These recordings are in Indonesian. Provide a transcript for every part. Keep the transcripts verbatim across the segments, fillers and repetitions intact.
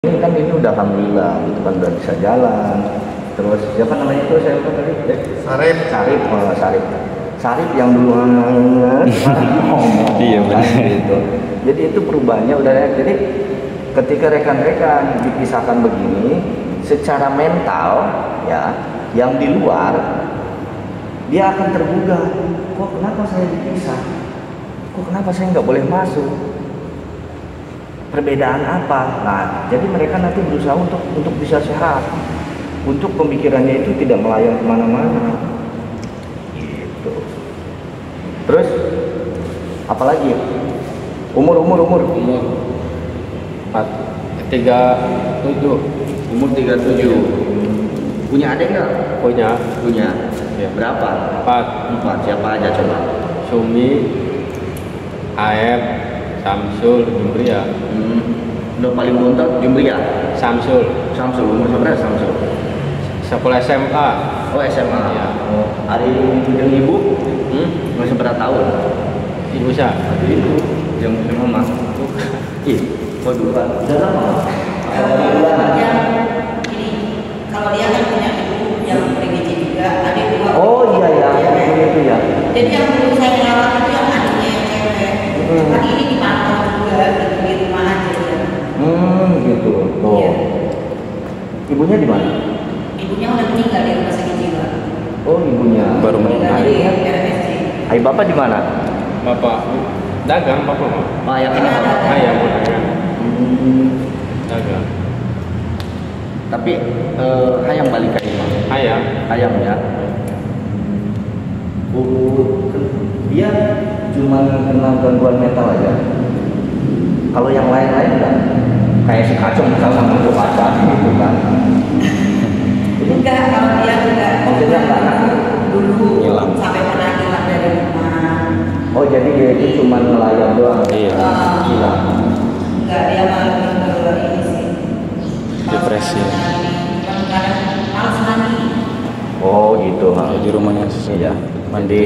Ini kan ini udah alhamdulillah gitu kan, udah bisa jalan. Terus siapa namanya itu saya lupa tadi? Eh, Sarip. Sarip, oh, Sarip. Sarip yang dulu ngomong. Iya benar. Gitu. Jadi itu perubahannya udah ya. Jadi ketika rekan-rekan dipisahkan begini, secara mental ya, yang di luar dia akan tergugah. Kok kenapa saya dipisah? Kok kenapa saya nggak boleh masuk? Perbedaan apa? Nah, jadi mereka nanti berusaha untuk untuk bisa sehat, untuk pemikirannya itu tidak melayang kemana-mana. Gitu. Terus, apalagi? Umur, umur, umur. Umur empat tiga tujuh. Umur tiga puluh tujuh. Punya adik nggak? Punya Punya. Ya. Berapa? empat. Empat. Siapa aja coba? Sumi, Aep, Samsul, Jumria. Hmm. Udah paling bontot Jumria. Samsul, Samsul. Umur berapa Samsul? sekolah S M A. Oh S M A. Iya. Oh. Hari yang ibu Hmm? masih berapa tahun? Ibu saya. Hari itu yang punya mama. Ih, kok duluan? Udah lama. Kalau dia ini, kalau dia kan punya ibu yang bergaji juga, adik dua. Oh iya ya, itu itu ya. Jadi yang dulu saya rawat itu yang adiknya yang cewek. Hmm. Kan ini dipantau juga gitu di rumah aja ya. Hmm, gitu. Tuh. Iya. Ibunya di mana? Ibunya udah meninggal di rumah sakit jiwa. Oh, ibunya. Baru Meninggal di Adiknya? R S C. Ayah bapak di mana? Bapak dagang, bapak mah. Oh ya kan? Ayam, dagang. Hmm. Dagang. Tapi eh, hayang balik ke rumah. Ayam. Hayang ya. Oh, dia cuma kena gangguan mental aja. Kalau yang lain-lain enggak? Kayak si kacung misalnya masuk kaca gitu kan. Enggak, kalau dia enggak. Maksudnya enggak? Dulu Hilang. sampai pernah hilang dari rumah. Oh, jadi dia itu cuma nelayan doang. Iya. Eh, Gila. Enggak, dia malah ke ini sih. Depresi. Kan kadang malas mandi. Oh, gitu. Ya, di rumahnya susah. Iya. Mandi.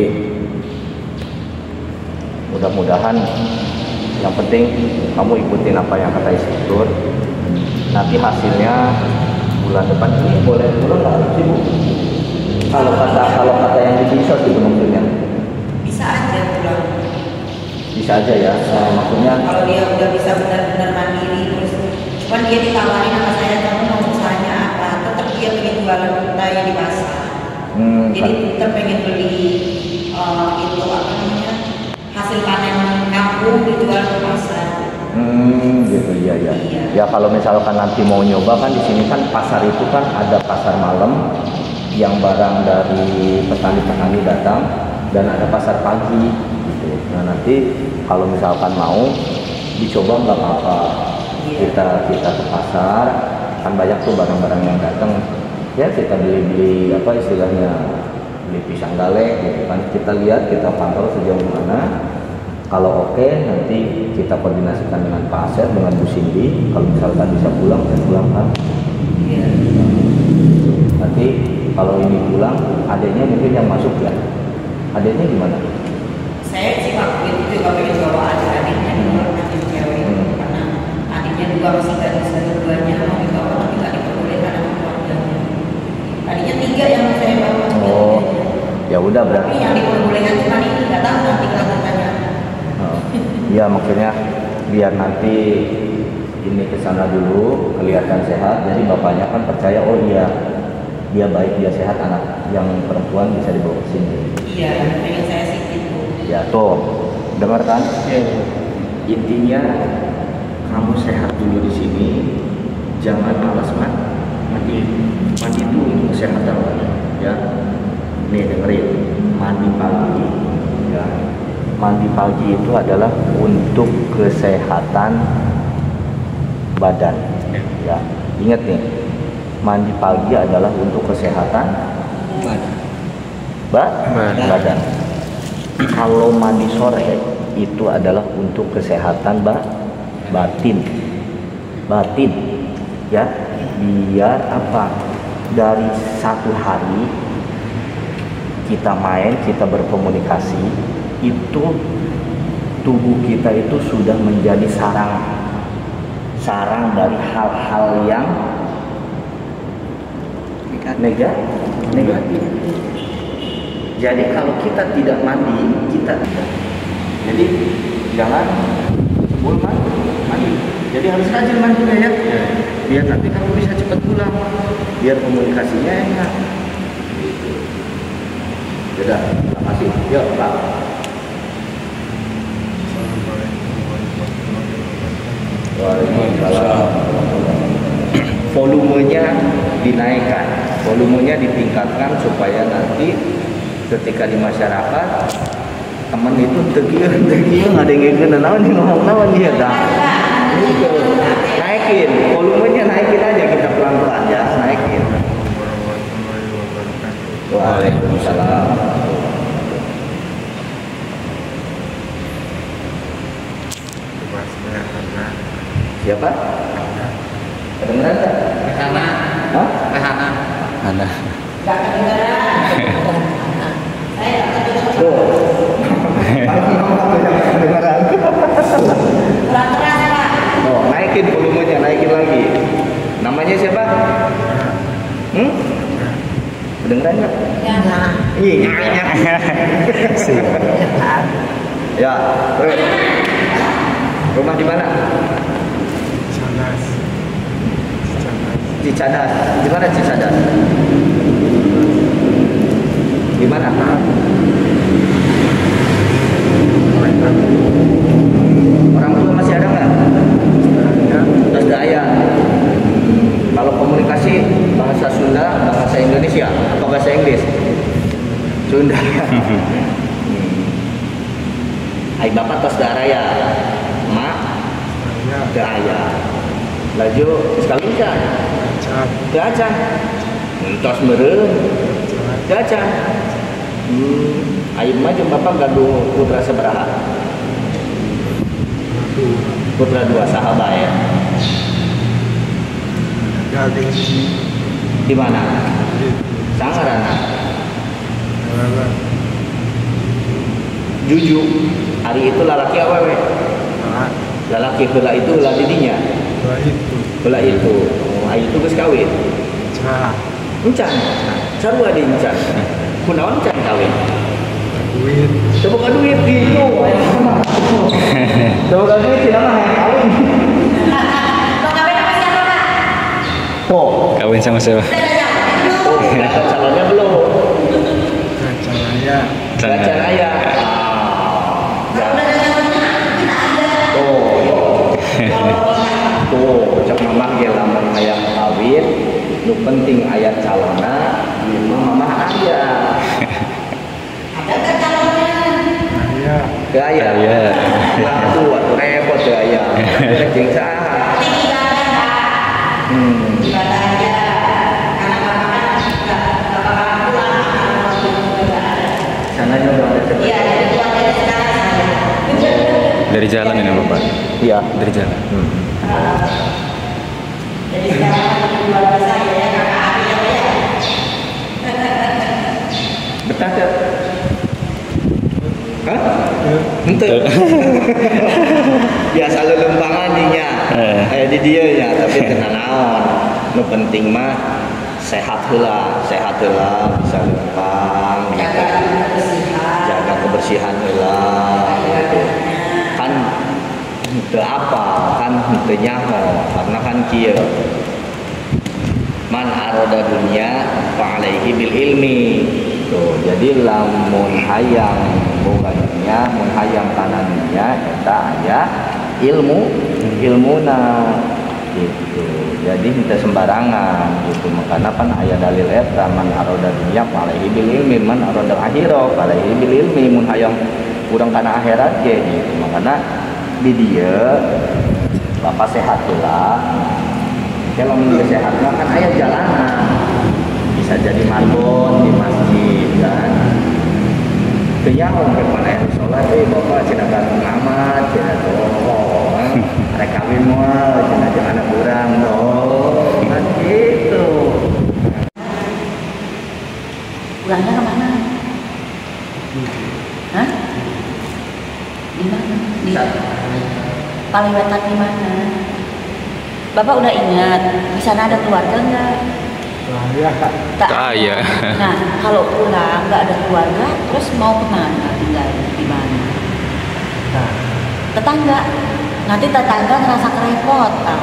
Mudah-mudahan yang penting kamu ikutin apa yang kata instruktur. Nanti hasilnya bulan depan ini boleh pulang nggak sih Bu? Kalau kata kalau kata yang di bisa gitu maksudnya. Bisa aja pulang. Bisa aja ya. Eh, maksudnya Kalau dia udah bisa benar-benar mandiri terus, cuman dia ditawarin sama saya, kamu mau usahanya apa? Tetap dia pengen jualan putanya di pasar. hmm, Jadi kan- tetap pengen beli eh, itu apa namanya hasil panen kampung dijual ke pasar. Hmm, gitu ya ya. Iya. Ya kalau misalkan nanti mau nyoba kan di sini kan pasar itu kan ada pasar malam yang barang dari petani-petani datang dan ada pasar pagi gitu. Nah nanti kalau misalkan mau dicoba nggak apa-apa. Iya. Kita kita ke pasar kan banyak tuh barang-barang yang datang. Ya kita beli-beli apa istilahnya beli pisang galek gitu kan. Kita lihat kita pantau sejauh mana. Kalau oke, nanti kita koordinasikan dengan Pak Asep, dengan Bu Cindy. Kalau misalkan bisa pulang, saya pulang kan. Iya. Nanti kalau ini pulang, adanya mungkin yang masuk ya. Adanya gimana? Saya sih waktu itu juga pengen bawa adik adiknya dua adik cewek Hmm. karena adiknya juga masih nggak bisa keduanya mau dibawa tapi nggak diperbolehkan sama keluarganya. Tadinya tiga yang mau saya bawa. Oh, ya udah Tapi berarti. yang diperbolehkan cuma ini nggak tahu nanti kelanjutannya. Oh, iya maksudnya biar nanti ini ke sana dulu kelihatan sehat. Jadi bapaknya kan percaya oh iya dia baik dia sehat, anak yang perempuan bisa dibawa ke sini. Iya, yang pengen saya sih gitu. Ya tuh, dengar kan? Iya. Intinya kamu sehat dulu di sini. Jangan malas mandi. Mandi, mandi itu untuk kesehatan ya. Nih dengerin, mandi pagi Ya. Mandi pagi itu adalah untuk kesehatan badan. Ya, ingat nih, mandi pagi adalah untuk kesehatan ba Badan. badan. Kalau mandi sore itu adalah untuk kesehatan ba batin. Batin, ya, biar apa? Dari satu hari kita main, kita berkomunikasi, itu tubuh kita itu sudah menjadi sarang sarang dari hal-hal yang negatif. Negatif. Jadi kalau kita tidak mandi, kita tidak. Jadi jangan sebelum mandi, mandi. Jadi harus rajin mandinya ya. Biar nanti kamu bisa cepat pulang. Biar komunikasinya enak. Sudah, terima kasih. Yuk, Pak. Waalaikumsalam. Volumenya dinaikkan, volumenya ditingkatkan supaya nanti ketika di masyarakat teman itu tegian tegian ada yang ingin naon nih ngomong naon dia dah. Gitu. Naikin, volumenya naikin aja kita pelan pelan ya, naikin. Waalaikumsalam. Siapa? Kedengeran tak? Rehana. Hah? Rehana. Ada. Gak kedengeran. Saya gak kedengeran. Tuh. Kedengeran. Kurang keras, Pak. Oh, naikin volumenya, naikin lagi. Namanya siapa? Hmm? Kedengeran nggak? Ya. Iya, iya. Ya, terus. Rumah di mana? Cicadas. Di mana Cicadas? Di mana? Orang tua masih ada nggak? Terus daya. Kalau komunikasi bahasa Sunda, bahasa Indonesia, atau bahasa Inggris? Sunda. Hai bapak tos daraya, mak daya. Laju sekali kan? Gacan. Tos meren. Gacan. Hmm. Ayo maju bapak gaduh putra seberaha. Putra dua sahabat ya. Di mana? Sangarana. Juju. Hari itu lalaki awewe. Lalaki heula itu heula didinya. Heula itu. Oh, itu geus kawin. Encan. Sarua di encan. Kunaon can kawin? Duit. Coba duit gitu. Coba duit tidak mah yang kawin. Mau kawin sama siapa, Pak? Oh, Kawin sama siapa? oh, calonnya belum. Sana. Gacan ayah. Kalau udah ada calonnya, kita ada. Tuh, tuh, cek mamah ge lamun hayang kawin, nu penting aya calona, lima mamah aya. Ada nggak calonnya? Teu aya. Aya. Waduh, atuh repot teu aya. Rek jeung saha? Ini ibadah, Pak. Hmm. Ibadah aja. Karena bapak kan nggak nggak bakalan pulang kalau waktu itu nggak ada. Sana juga ada cepet. Iya, jadi pulang dari sekarang saya. Dari jalan ini Bapak. Iya. Dari jalan. Hmm. Jadi sekarang lagi luar biasa ya, kakak adik ya, ya. Betah teu? Hah? Henteu. Biasa lelempangan dinya. Eh. Eh di dieu nya, tapi teu naon. Nu penting mah sehat heula, sehat heula bisa lempang gitu. Jaga kebersihan. Jaga kebersihan heula gitu. Kan teu apa, kan teu nyaho karena kan kieu. Man aroda dunya fa alaihi bil ilmi. Tuh, jadi lamun hayang boga dunya, mun hayang kana dunya eta aya ilmu, ilmuna gitu. Jadi henteu sembarangan gitu. Makana pan aya dalil eta man aroda dunya fa alaihi bil ilmi, man aroda akhirah fa alaihi bil ilmi. Mun hayang urang kana akhirat ge gitu. Makana di dieu bapak sehat heula. Kalau menurut sehat mah kan aya jalanan. Bisa jadi marbon di masjid kan. Teu nyaho ke paneh salat teh bapak cenah ganteng amat cenah oh. Rek kawin moal cenah jeung anak urang oh. Kan gitu. Pulangnya kemana? Hah? Di mana? Di Paliwetan di mana? Bapak udah ingat di sana ada keluarga nggak? Nah, ya kak. Tak Tak ada. Nah, kalau pulang nggak ada keluarga, terus mau kemana? Tinggal di mana? Nah, Tetangga. Nanti tetangga ngerasa kerepotan.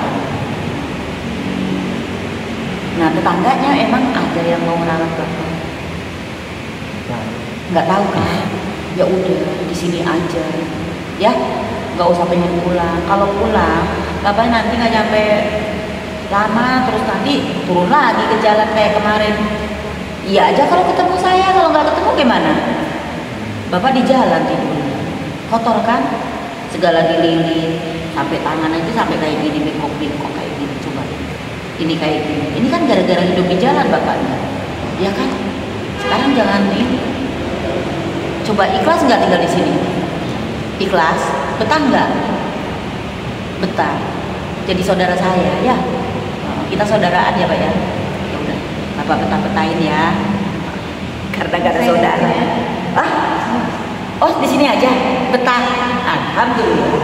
Nah, tetangganya emang ada yang mau merawat bapak? nah, Nggak tahu kan? Ya udah di sini aja, ya. Nggak usah pengen pulang. Kalau pulang, bapak nanti nggak nyampe lama, terus nanti turun lagi ke jalan kayak kemarin. Iya aja kalau ketemu saya, kalau nggak ketemu gimana? Bapak di jalan tidur, kotor kan? Segala dililit, sampai tangan aja sampai kayak gini, bengkok-bengkok kayak gini. Coba, ini kayak gini. Ini kan gara-gara hidup di jalan bapaknya, ya kan? Sekarang jangan ini. Coba ikhlas nggak tinggal di sini? Ikhlas, betah nggak? Betah. Jadi saudara saya, ya. Kita saudaraan ya Pak ya. Ya udah, Bapak betah-betahin ya. Karena gak ada saudara. Ah, oh di sini aja, betah. Alhamdulillah.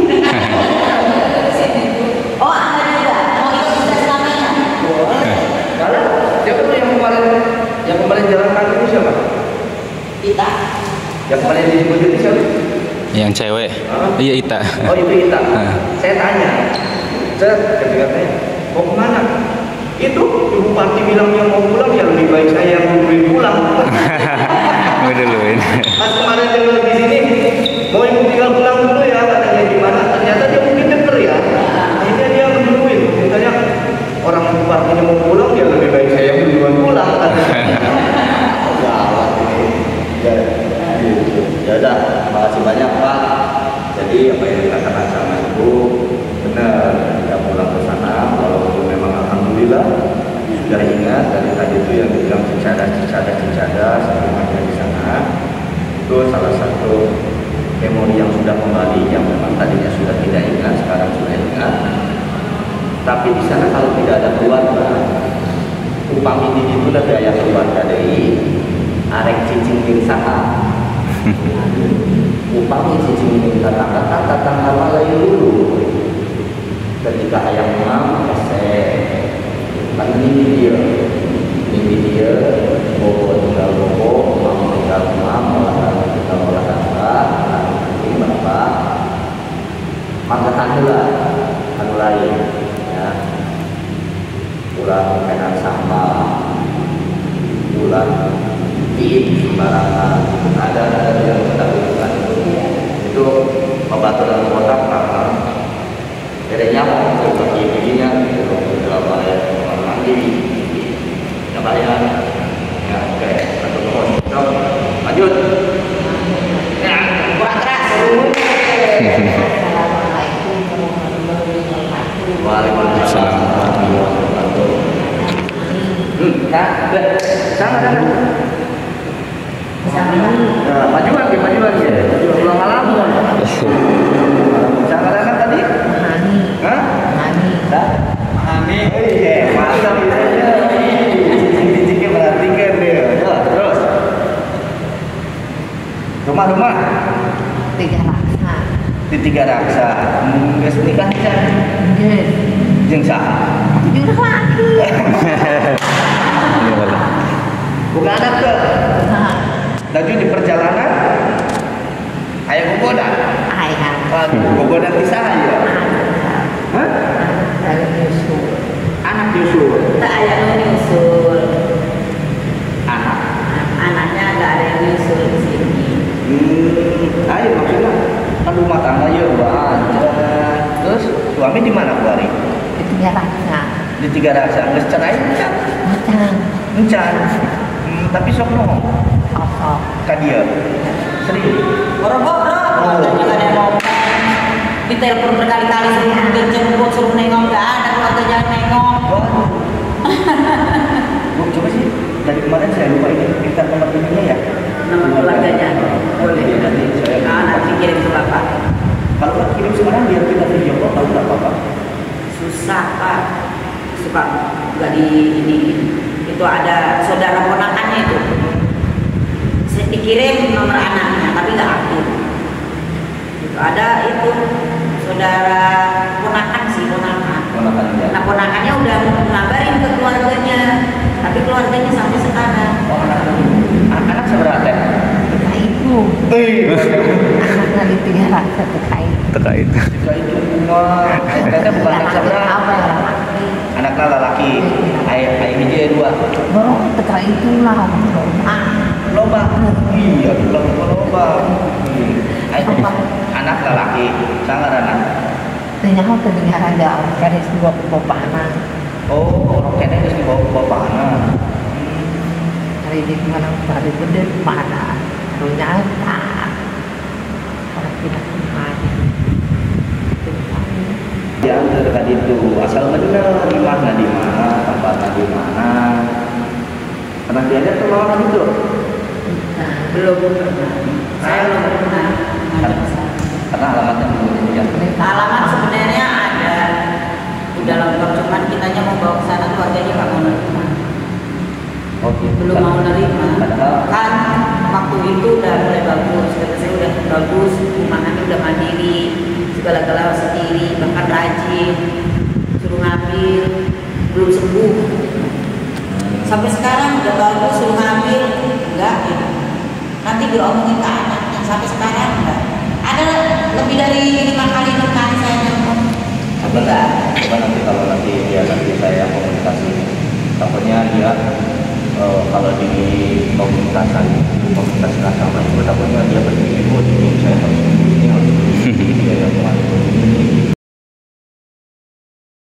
Oh Anda juga mau ikut kita selamanya? Boleh. Kalau siapa tuh yang kemarin yang kemarin jalan kaki itu siapa? Kita. Yang kemarin di mobil itu siapa? Yang cewek. Hah? Iya Ita. Oh itu Ita. Ah. Saya tanya, Cet, ketika saya mau kemana? Itu ibu parti bilang dia mau pulang, ya lebih baik saya yang duluin pulang. Mau duluin. Pas kemarin dia di sini, mau ibu tinggal pulang dulu ya, katanya gimana? Ternyata dia mungkin denger ya. Akhirnya dia menduluin. Misalnya orang ibu partinya mau pulang, ya lebih baik saya yang duluan pulang. Gawat ini. Ya, gitu. Ya udah, makasih banyak Pak. Jadi apa yang dikatakan sama ibu benar, kita pulang ke sana walaupun memang alhamdulillah sudah ingat dari tadi itu yang dibilang cicadas cicadas cicadas semuanya di sana itu salah satu memori yang sudah kembali, yang memang tadinya sudah tidak ingat sekarang sudah ingat. Tapi di sana kalau tidak ada keluarga, upami di itu lah daya keluarga dari arek cicing ning saha. Upami cicing ning tetangga kan tetangga malai dulu. Ketika ayam mam, kesek, kan ini dia, ini dia, bobo tinggal bobo, mam tinggal mam, olahraga tinggal olahraga, ini bapak, maka lah, anu lain, ya, pulang kenan sampah, pulang di sembarangan, ada ada yang kita butuhkan itu pembaturan kotak karena bedanya mau bagi bijinya udah bayar kamar mandi udah bayar ya oke satu pohon lanjut ya kurang keras Waalaikumsalam warahmatullahi wabarakatuh. Hmm, nah, sana sana. Nah, maju lagi, maju lagi ya. Pulang ngalamun. Sana sana tadi. Hah? Dah? Ani. Iya, mantap itu aja. Cicing-cicingnya perhatikan dia. Ya, terus. Rumah-rumah Tiga raksa. di Tiga Raksa. Hmm, geus nikah can. Nggih. Jeung saha? Jujur lagi. Bukan anak ke. Nah, Lagi di perjalanan aya gogoda. ayah. Waduh, gogoda di saha ya? Hah? Dari nyusul. Anak nyusul. Tak ayah yang nyusul. Anak. Anaknya nggak ada yang nyusul di sini. Hmm, ayo maksudnya kan rumah tangga ya banyak. Terus suami di mana Bu Ari? Di tiga raksa. Di Tiga Raksa. Geus cerai encan? Macam. Encan. Hmm, tapi sok ngomong Kosong. ka dia. Serius. Boro-boro. Keluarganya nggak ada yang ngomong. Ditelepon berkali-kali suruh dijemput, suruh nengok, nggak ada keluarganya yang nengok. Waduh. Bu, coba sih dari kemarin saya lupa ini minta nomor ininya ya. Nama keluarganya. Boleh. Ya, nanti saya Nah, nanti kirim ke bapak. kalau nggak kirim sekarang biar kita video call tahu nggak apa-apa. Susah pak. Suka nggak di ini. Itu ada saudara ponakannya itu. Saya dikirim nomor anaknya, tapi nggak aktif. Itu ada itu saudara ponakan sih ponakan. ponakannya. Nah ponakannya udah ngabarin ke keluarganya, tapi keluarganya sampai sekarang. Oh, anak anak seberapa teh? Teka itu. Anaknya ditinggal teka itu. Teka itu. Jika itu mah teteh bukan anak seberapa. Apa ya? Anaknya lelaki. Ayah ayah hiji aya dua. Baru teka itu lah. Ah, Loba. Iya, bilang loba. Ayah anak lelaki, sangat anak. ternyata terdengar ada orang kadang dua pepopanan. Oh, orang kene geus dibawa ke bapakna. Hari ini mana hari gede mana? Ternyata orang tidak kemana. Ya, dekat itu asal bener di mana di mana tempatnya di mana. Pernah diajak ke mana gitu? Belum pernah. Saya belum pernah. Karena alamatnya belum ya. Alamat sebenarnya ada di dalam blog, cuman kitanya mau bawa ke sana keluarganya nggak mau nerima. Oh, gitu. Belum mau nerima. Padahal Kan waktu itu udah mulai bagus, kata saya udah bagus, rumahannya udah mandiri, segala-gala sendiri, bahkan rajin, suruh ngambil, belum sembuh. Sampai sekarang udah bagus, suruh ngambil, enggak gitu. Nanti diomongin ke anaknya, sampai sekarang enggak. Ada lebih dari lima kali enam kali saya nelfon, tapi enggak. coba nanti kalau nanti ya nanti saya komunikasi. Takutnya dia eh, kalau di komunikasi komunikasi sama itu takutnya dia berpikir oh ini saya harus begini harus begini dia yang mengatur begini